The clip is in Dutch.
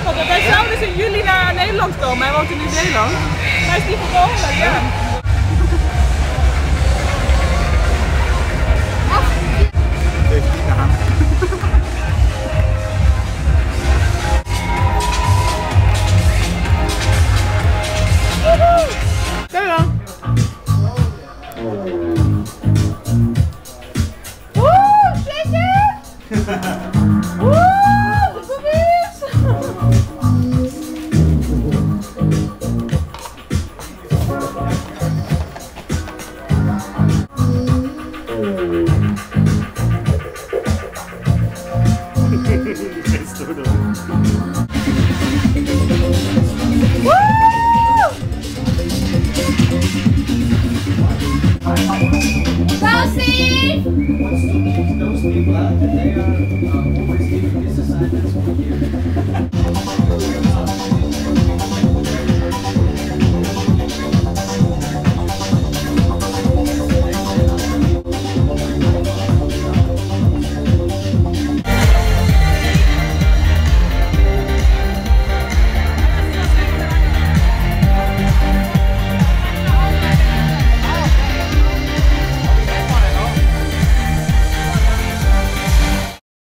Want hij zou dus in juli naar Nederland komen. Hij woont in Nieuw-Zeeland. Hij is niet gekomen, ja. Heeft niet aan. Daar dan. Those people out there, they are always giving this assignments for years.